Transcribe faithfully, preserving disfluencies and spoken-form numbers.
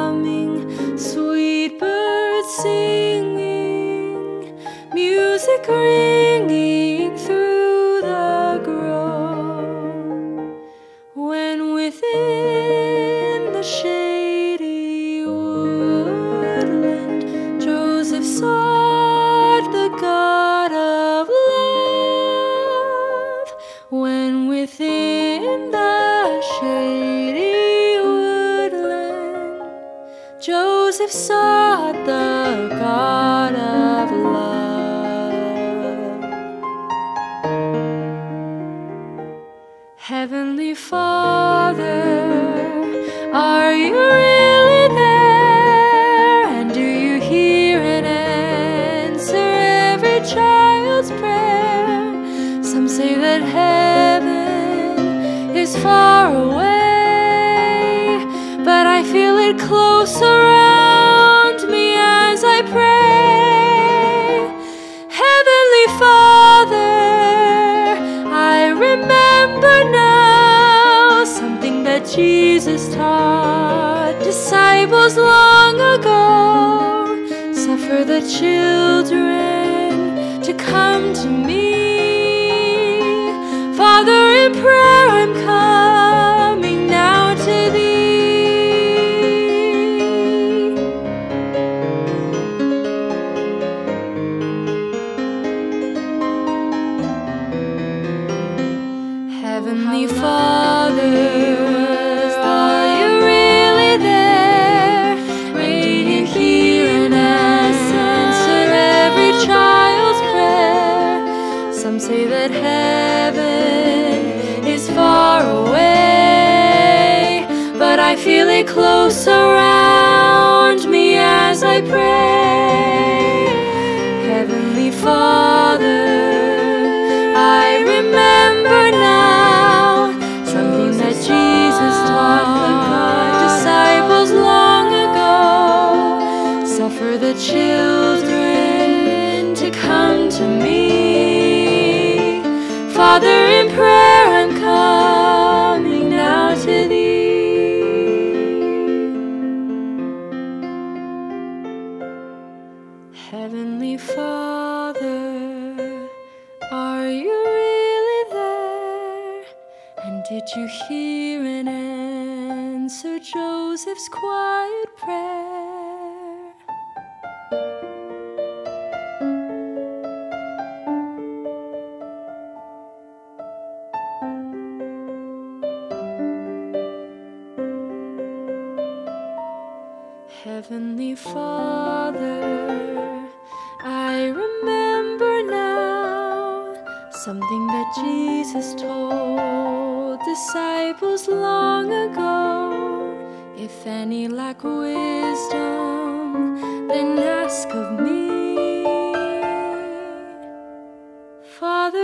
humming, sweet birds singing, music ringing through the grove. When within the shady woodland Joseph sought the God of love, when within the shady woodland Joseph sought the God of love. Heavenly Father, are you really there? And do you hear and answer every child's prayer? Some say that heaven is far away, but I feel it close around me as I pray. Heavenly Father, I remember now something that Jesus taught disciples long ago. Suffer the children to come to me. Father, in prayer I'm coming now to thee. Heavenly Father, are you really there? And do you hear and answer every child's prayer? Some say that heaven is far away, but I feel it close around me as I pray. Heavenly Father, I remember now something that Jesus taught the disciples long ago. Suffer the children to come to me. Father, in prayer I'm coming now to thee. Heavenly Father, are you really there? And did you hear and answer Joseph's quiet prayer? Heavenly Father, I remember now something that Jesus told disciples long ago. If any lack wisdom, then ask of me. Father,